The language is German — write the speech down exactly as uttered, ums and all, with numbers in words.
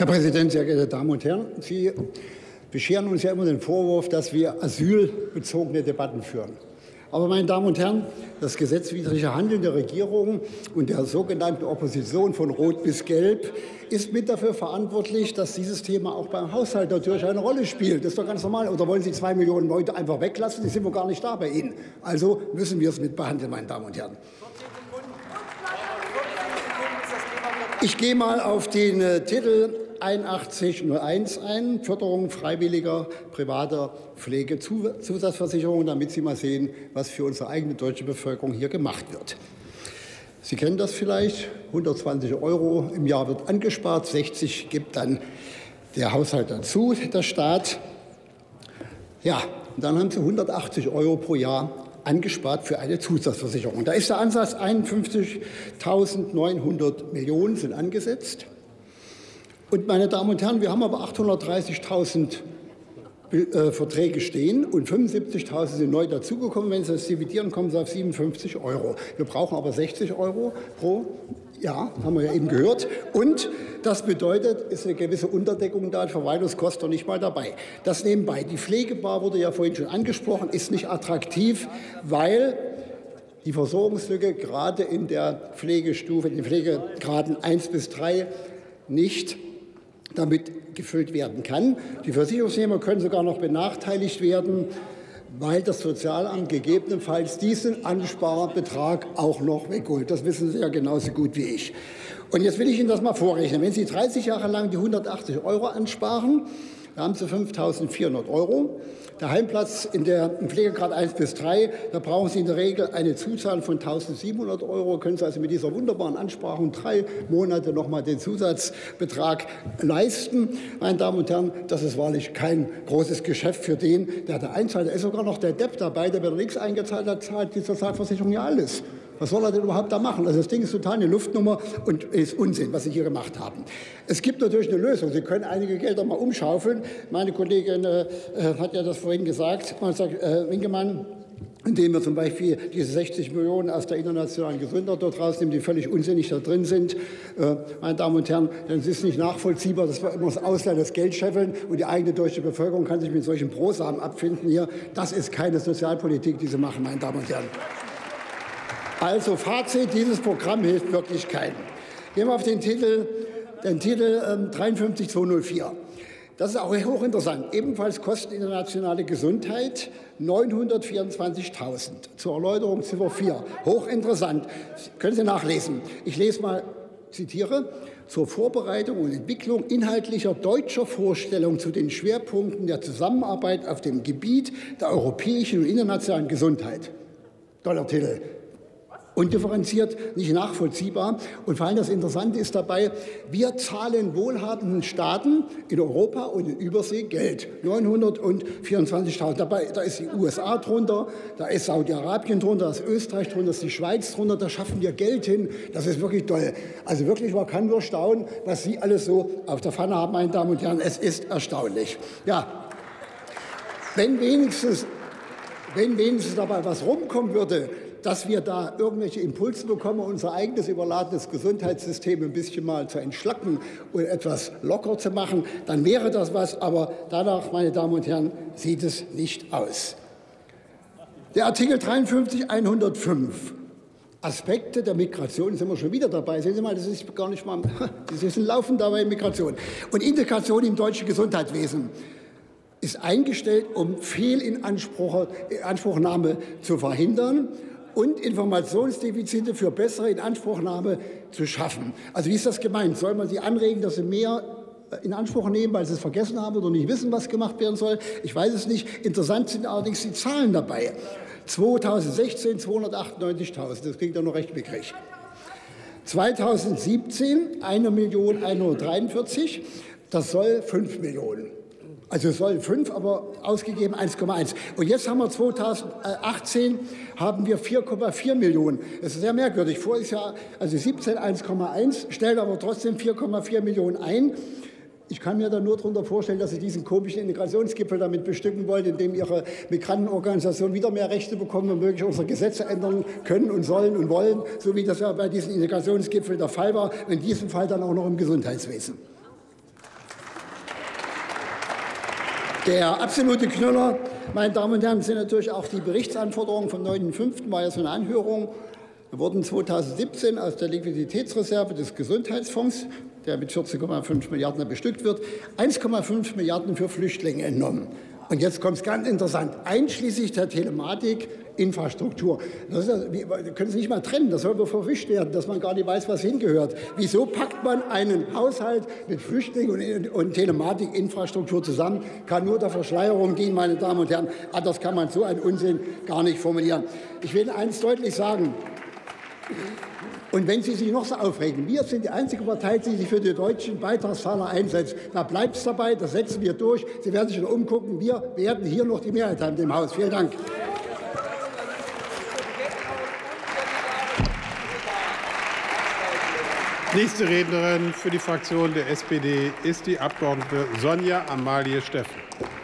Herr Präsident, sehr geehrte Damen und Herren! Sie bescheren uns ja immer den Vorwurf, dass wir asylbezogene Debatten führen. Aber, meine Damen und Herren, das gesetzwidrige Handeln der Regierung und der sogenannten Opposition von Rot bis Gelb ist mit dafür verantwortlich, dass dieses Thema auch beim Haushalt natürlich eine Rolle spielt. Das ist doch ganz normal. Oder wollen Sie zwei Millionen Leute einfach weglassen? Die sind wir gar nicht da bei Ihnen. Also müssen wir es mit behandeln, meine Damen und Herren. Ich gehe mal auf den äh, Titel einundachtzig null eins ein, Förderung freiwilliger privater Pflegezusatzversicherungen, damit Sie mal sehen, was für unsere eigene deutsche Bevölkerung hier gemacht wird. Sie kennen das vielleicht, hundertzwanzig Euro im Jahr wird angespart, sechzig gibt dann der Haushalt dazu, der Staat. Ja, und dann haben Sie hundertachtzig Euro pro Jahr angespart für eine Zusatzversicherung. Da ist der Ansatz einundfünfzigtausendneunhundert Millionen sind angesetzt. Und, meine Damen und Herren, wir haben aber achthundertdreißigtausend äh, Verträge stehen und fünfundsiebzigtausend sind neu dazugekommen. Wenn Sie das dividieren, kommen Sie auf siebenundfünfzig Euro. Wir brauchen aber sechzig Euro pro Jahr, haben wir ja eben gehört. Und das bedeutet, ist eine gewisse Unterdeckung da, Verwaltungskosten noch nicht mal dabei. Das nebenbei. Die Pflegebar wurde ja vorhin schon angesprochen, ist nicht attraktiv, weil die Versorgungslücke gerade in der Pflegestufe, in den Pflegegraden eins bis drei nicht damit gefüllt werden kann. Die Versicherungsnehmer können sogar noch benachteiligt werden, weil das Sozialamt gegebenenfalls diesen Ansparbetrag auch noch wegholt. Das wissen Sie ja genauso gut wie ich. Und jetzt will ich Ihnen das mal vorrechnen. Wenn Sie dreißig Jahre lang die hundertachtzig Euro ansparen, da haben Sie fünftausendvierhundert Euro. Der Heimplatz in der im Pflegegrad eins bis drei, da brauchen Sie in der Regel eine Zuzahlung von eintausendsiebenhundert Euro. Können Sie also mit dieser wunderbaren Ansparung drei Monate noch mal den Zusatzbetrag leisten. Meine Damen und Herren, das ist wahrlich kein großes Geschäft für den, der da einzahlt. Da ist sogar noch der Depp dabei, der, wenn er nichts eingezahlt hat, zahlt die Sozialversicherung ja alles. Was soll er denn überhaupt da machen? Also das Ding ist total eine Luftnummer und ist Unsinn, was Sie hier gemacht haben. Es gibt natürlich eine Lösung. Sie können einige Gelder mal umschaufeln. Meine Kollegin äh, hat ja das vorhin gesagt, man sagt, äh, Winkemann, indem wir zum Beispiel diese sechzig Millionen aus der internationalen Gesundheit dort rausnehmen, die völlig unsinnig da drin sind. Äh, meine Damen und Herren, dann ist es nicht nachvollziehbar, dass wir immer das Ausland das Geld scheffeln und die eigene deutsche Bevölkerung kann sich mit solchen Brosamen abfinden hier. Das ist keine Sozialpolitik, die Sie machen, meine Damen und Herren. Also Fazit, dieses Programm hilft wirklich keinem. Gehen wir auf den Titel, den Titel ähm, dreiundfünfzig zweihundertvier. Das ist auch hochinteressant. Ebenfalls Kosten internationale Gesundheit neunhundertvierundzwanzigtausend. Zur Erläuterung Ziffer vier. Hochinteressant. Können Sie nachlesen. Ich lese mal, zitiere, zur Vorbereitung und Entwicklung inhaltlicher deutscher Vorstellungen zu den Schwerpunkten der Zusammenarbeit auf dem Gebiet der europäischen und internationalen Gesundheit. Toller Titel. Undifferenziert, nicht nachvollziehbar. Und vor allem das Interessante ist dabei, wir zahlen wohlhabenden Staaten in Europa und in Übersee Geld. neunhundertvierundzwanzigtausend. Dabei, da ist die U S A drunter, da ist Saudi-Arabien drunter, da ist Österreich drunter, da ist die Schweiz drunter. Da schaffen wir Geld hin. Das ist wirklich toll. Also wirklich, man kann nur staunen, was Sie alles so auf der Pfanne haben, meine Damen und Herren. Es ist erstaunlich. Ja, wenn wenigstens, wenn wenigstens dabei was rumkommen würde, dass wir da irgendwelche Impulse bekommen, unser eigenes überladenes Gesundheitssystem ein bisschen mal zu entschlacken und etwas locker zu machen, dann wäre das was. Aber danach, meine Damen und Herren, sieht es nicht aus. Der Artikel dreiundfünfzig hundertfünf. Aspekte der Migration, sind wir schon wieder dabei. Sehen Sie mal, das ist gar nicht mal, Sie sind laufend dabei in Migration. Und Integration im deutschen Gesundheitswesen ist eingestellt, um Fehlinanspruchnahme zu verhindern und Informationsdefizite für bessere Inanspruchnahme zu schaffen. Also wie ist das gemeint? Soll man sie anregen, dass sie mehr in Anspruch nehmen, weil sie es vergessen haben oder nicht wissen, was gemacht werden soll? Ich weiß es nicht. Interessant sind allerdings die Zahlen dabei. zweitausendsechzehn zweihundertachtundneunzigtausend, das klingt ja noch recht mickrig. zweitausendsiebzehn eine Million einhundertdreiundvierzig, das soll fünf Millionen. Also es soll fünf, aber ausgegeben eins Komma eins. Und jetzt haben wir zweitausendachtzehn haben wir vier Komma vier Millionen. Das ist sehr merkwürdig. Voriges Jahr, also siebzehn eins Komma eins, stellt aber trotzdem vier Komma vier Millionen ein. Ich kann mir da nur darunter vorstellen, dass Sie diesen komischen Integrationsgipfel damit bestücken wollen, indem Ihre Migrantenorganisationen wieder mehr Rechte bekommen und möglich unsere Gesetze ändern können und sollen und wollen, so wie das ja bei diesem Integrationsgipfel der Fall war, in diesem Fall dann auch noch im Gesundheitswesen. Der absolute Knüller, meine Damen und Herren, sind natürlich auch die Berichtsanforderungen vom neunten fünften war ja so eine Anhörung. Da wurden zweitausendsiebzehn aus der Liquiditätsreserve des Gesundheitsfonds, der mit vierzehn Komma fünf Milliarden bestückt wird, eins Komma fünf Milliarden für Flüchtlinge entnommen. Und jetzt kommt es ganz interessant, einschließlich der Telematik, Infrastruktur. Das ist, wir können es nicht mal trennen, das soll wohl verwischt werden, dass man gar nicht weiß, was hingehört. Wieso packt man einen Haushalt mit Flüchtlingen und, und Telematik-Infrastruktur zusammen? Kann nur der Verschleierung dienen, meine Damen und Herren. Anders kann man so einen Unsinn gar nicht formulieren. Ich will eines deutlich sagen. Und wenn Sie sich noch so aufregen, wir sind die einzige Partei, die sich für die deutschen Beitragszahler einsetzt. Da bleibt es dabei, das setzen wir durch. Sie werden sich noch umgucken. Wir werden hier noch die Mehrheit haben im Haus. Vielen Dank. Nächste Rednerin für die Fraktion der S P D ist die Abgeordnete Sonja Amalie Steffen.